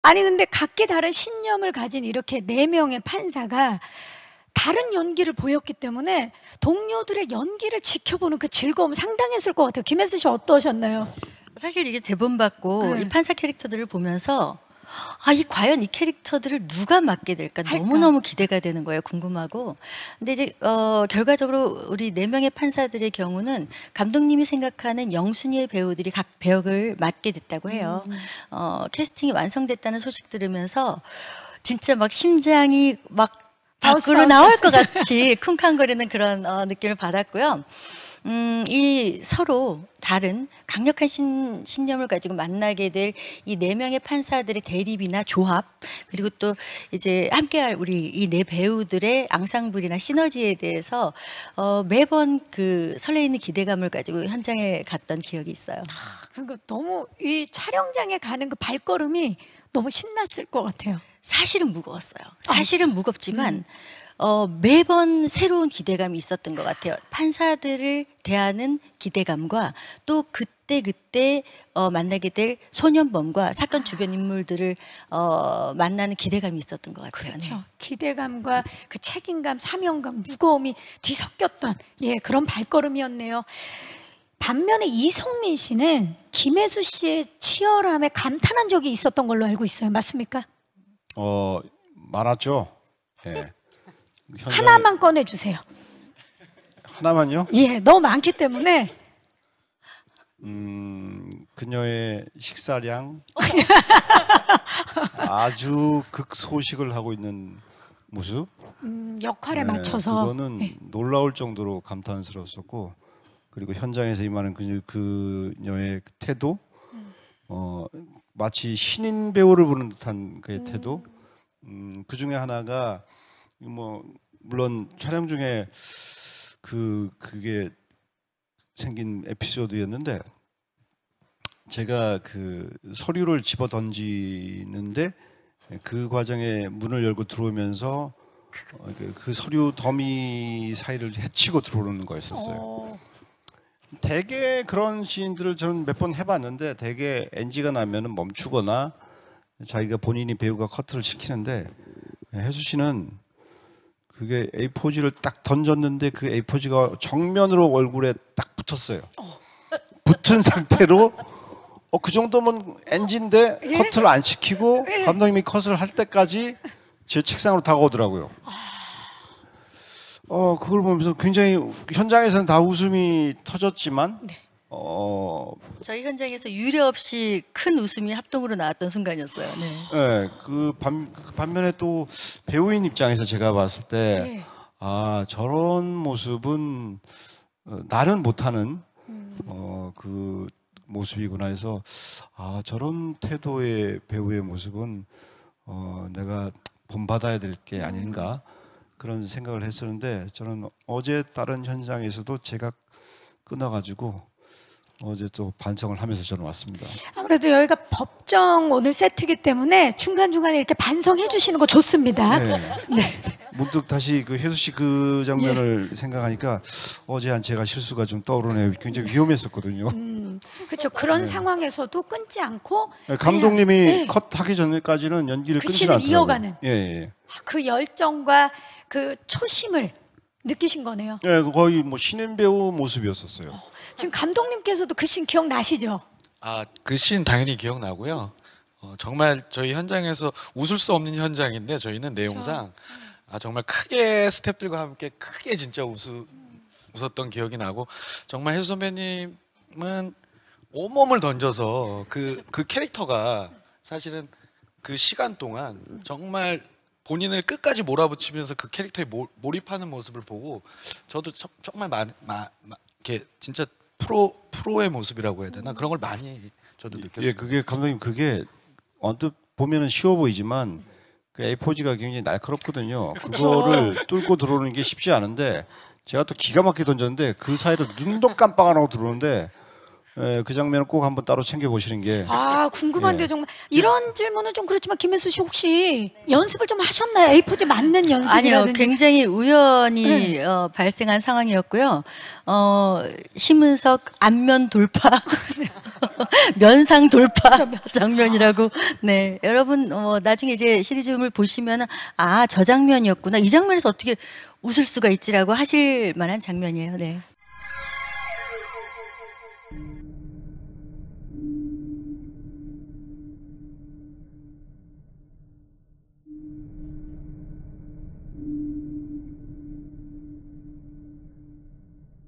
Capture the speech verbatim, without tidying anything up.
아니 근데 각기 다른 신념을 가진 이렇게 네 명의 판사가 다른 연기를 보였기 때문에 동료들의 연기를 지켜보는 그 즐거움 상당했을 것 같아요. 김혜수 씨 어떠셨나요? 사실 이게 대본 받고 네. 이 판사 캐릭터들을 보면서 아, 이 과연 이 캐릭터들을 누가 맡게 될까 할까? 너무너무 기대가 되는 거예요. 궁금하고. 근데 이제 어, 결과적으로 우리 네 명의 판사들의 경우는 감독님이 생각하는 영순위의 배우들이 각 배역을 맡게 됐다고 해요. 음. 어, 캐스팅이 완성됐다는 소식 들으면서 진짜 막 심장이 막 바운스, 밖으로 바운스. 나올 것 같이 쿵쾅거리는 그런 어, 느낌을 받았고요. 음, 이 서로 다른 강력한 신, 신념을 가지고 만나게 될 이 네 명의 판사들의 대립이나 조합, 그리고 또 이제 함께할 우리 이 네 배우들의 앙상블이나 시너지에 대해서 어, 매번 그 설레이는 기대감을 가지고 현장에 갔던 기억이 있어요. 그러니까 너무 이 촬영장에 가는 그 발걸음이 너무 신났을 것 같아요. 사실은 무거웠어요. 사실은 무겁지만 음. 어, 매번 새로운 기대감이 있었던 것 같아요. 판사들을 대하는 기대감과 또 그때 그때 어, 만나게 될 소년범과 사건 주변 인물들을 어, 만나는 기대감이 있었던 것 같아요. 그렇죠. 네. 기대감과 그 책임감, 사명감, 무거움이 뒤섞였던 예 그런 발걸음이었네요. 반면에 이성민 씨는 김혜수 씨의 치열함에 감탄한 적이 있었던 걸로 알고 있어요. 맞습니까? 어 많았죠. 예. 현장에- 하나만 꺼내주세요. 하나만요? 예, 너무 많기 때문에 음 그녀의 식사량 아주 극소식을 하고 있는 모습. 음, 역할에 네, 맞춰서 그거는 예. 놀라울 정도로 감탄스러웠었고, 그리고 현장에서 임하는 그녀, 그녀의 태도, 어 마치 신인 배우를 부르는 듯한 그의 태도. 음, 그 중에 하나가 뭐 물론 촬영 중에 그 그게 생긴 에피소드였는데, 제가 그 서류를 집어 던지는데 그 과정에 문을 열고 들어오면서 어, 그- 그 서류 더미 사이를 헤치고 들어오는 거였었어요. 어, 대개 그런 시인들을 저는 몇 번 해봤는데 대개 엔지가 나면은 멈추거나 자기가 본인이 배우가 커트를 시키는데, 혜수 씨는 그게 에이포지를 딱 던졌는데 그 에이포지가 정면으로 얼굴에 딱 붙었어요. 붙은 상태로 어, 그 정도면 엔지인데 예? 커트를 안 시키고 예. 감독님이 컷을 할 때까지 제 책상으로 다가오더라고요. 어 그걸 보면서 굉장히 현장에서는 다 웃음이 터졌지만 네. 어 저희 현장에서 유례 없이 큰 웃음이 합동으로 나왔던 순간이었어요. 네. 예, 그, 반, 그 반면에 또 배우인 입장에서 제가 봤을 때, 네. 아, 저런 모습은 어, 나는 못하는 음. 어, 그 모습이구나 해서, 아, 저런 태도의 배우의 모습은 어, 내가 본받아야 될 게 아닌가 그런 생각을 했었는데, 저는 어제 다른 현장에서도 제가 끊어가지고 어제 또 반성을 하면서 저는 왔습니다. 아무래도 여기가 법정 오늘 세트이기 때문에 중간중간에 이렇게 반성해 주시는 거 좋습니다. 네. 네. 문득 다시 그 혜수 씨 그 장면을 생각하니까 어제 한 제가 실수가 좀 떠오르네요. 굉장히 위험했었거든요. 음, 그렇죠. 그런 상황에서도 끊지 않고 네, 감독님이 그냥, 네. 컷하기 전까지는 연기를 그 끊지 씬을 않더라고요. 이어가는. 예, 예. 그 열정과 그 초심을 느끼신 거네요. 예, 거의 뭐 신인 배우 모습이었었어요. 지금 감독님께서도 그 씬 기억나시죠? 아, 그 씬 당연히 기억나고요. 어, 정말 저희 현장에서 웃을 수 없는 현장인데 저희는 내용상 아, 정말 크게 스태프들과 함께 크게 진짜 웃으, 웃었던 기억이 나고, 정말 혜수 선배님은 온몸을 던져서 그, 그 캐릭터가 사실은 그 시간 동안 정말 본인을 끝까지 몰아붙이면서 그 캐릭터에 모, 몰입하는 모습을 보고 저도 저, 정말 마, 마, 마, 이렇게 진짜 프로 프로의 모습이라고 해야 되나 그런 걸 많이 저도 느꼈어요. 예, 그게 감독님 그게 언뜻 보면은 쉬워 보이지만 그 에이포지가 굉장히 날카롭거든요. 그거를 뚫고 들어오는 게 쉽지 않은데 제가 또 기가 막히게 던졌는데 그 사이로 눈도 깜빡 안 하고 들어오는데 에, 그 장면을 꼭 한번 따로 챙겨 보시는 게 아, 궁금한데요, 예. 정말. 이런 질문은 좀 그렇지만 김혜수 씨 혹시 연습을 좀 하셨나요? 에이 포즈 맞는 연습이라든지. 아니요, 굉장히 우연히 네. 어, 발생한 상황이었고요. 어, 심은석 안면 돌파, 면상 돌파 장면이라고. 네, 여러분 어, 나중에 이제 시리즈물 보시면 아, 저 장면이었구나. 이 장면에서 어떻게 웃을 수가 있지라고 하실 만한 장면이에요. 네.